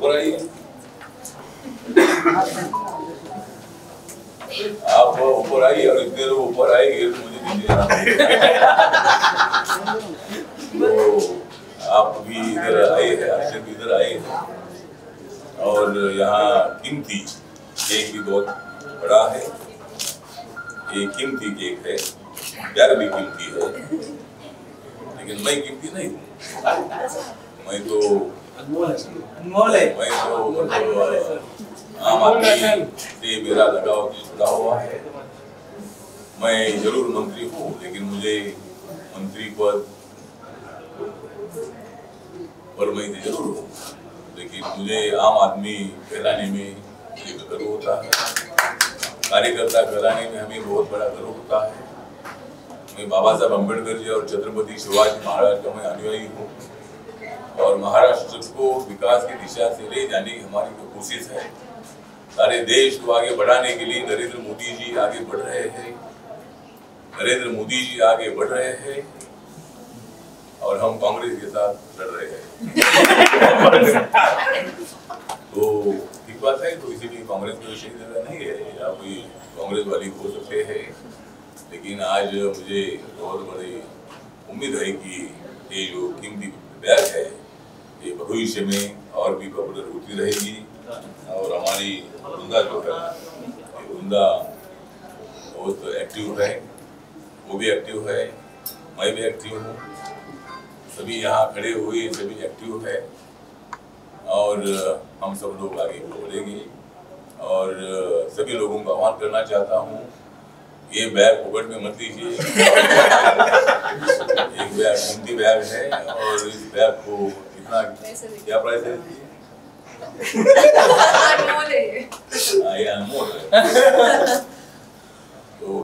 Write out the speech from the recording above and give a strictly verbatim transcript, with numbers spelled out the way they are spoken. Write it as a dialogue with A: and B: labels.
A: ऊपर आइए, आप ऊपर आइए और इतने लोग ऊपर आएंगे तो मुझे नीचे आना तो आप भी इधर आए हैं, अक्षर भी इधर आए हैं और यहाँ कीमती केक भी बहुत बड़ा है। ये कीमती केक है, प्यार भी कीमती है, लेकिन मैं कीमती नहीं हूँ। मैं तो मैं तो आम आदमी से मेरा लगाव जुड़ा हुआ है। मैं जरूर मंत्री हूँ, लेकिन मुझे मंत्री पद पर मैं जरूर हूँ, लेकिन मुझे आम आदमी कहलाने में मुझे गर्व होता है, कार्यकर्ता कहलाने में हमें बहुत बड़ा गर्व होता है। मैं बाबा साहब अम्बेडकर जी और छत्रपति शिवाजी महाराज का मैं अनुयायी हूँ और महाराष्ट्र को विकास की दिशा से ले जाने की हमारी जो कोशिश है, सारे देश को आगे बढ़ाने के लिए नरेंद्र मोदी जी आगे बढ़ रहे हैं, नरेंद्र मोदी जी आगे बढ़ रहे हैं और हम कांग्रेस के साथ लड़ रहे हैं। तो ठीक बात है, तो इसीलिए कांग्रेस को विषय देना नहीं है या कोई कांग्रेस वाली हो सकते हैं, लेकिन आज मुझे बहुत बड़ी उम्मीद है कि ये जो कीमती बैग है ये भविष्य में और भी पॉपुलर होती रहेगी और हमारी वृंदा जो है ये वृंदा बहुत एक्टिव है, वो भी एक्टिव है, मैं भी एक्टिव हूँ, सभी यहाँ खड़े हुए सभी एक्टिव है और हम सब लोग आगे बढ़ेंगे। और सभी लोगों को आह्वान करना चाहता हूँ, ये बैग पॉकेट में मत लीजिए। एक बैग कीमती बैग है और इस बैग को इतना क्या प्राइस है? अनमोल है, ये अनमोल है।